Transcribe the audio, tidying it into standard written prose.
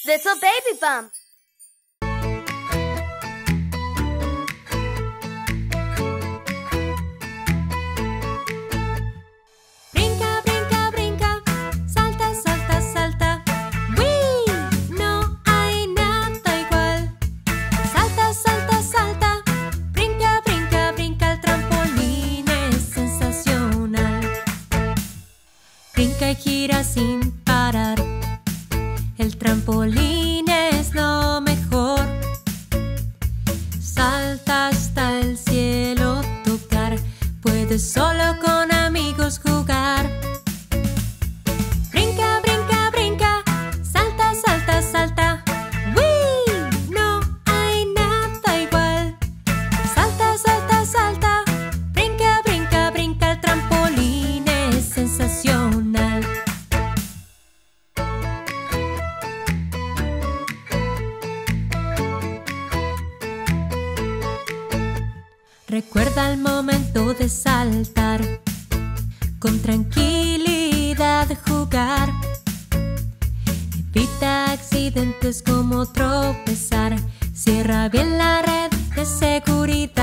Little baby bump. Brinca, brinca, brinca, salta, salta, salta. ¡Wii! No hay nada igual. Salta, salta, salta. Brinca, brinca, brinca, el trampolín es sensacional. Brinca y gira sin parar. El trampolín es lo mejor. Salta hasta el cielo tocar. Puedes solo con amigos jugar. Brinca, brinca, brinca. Salta, salta, salta. ¡Wii! No hay nada igual. Salta, salta, salta. Brinca, brinca, brinca. El trampolín es sensacional. Recuerda el momento de saltar, con tranquilidad jugar. Evita accidentes como tropezar. Cierra bien la red de seguridad.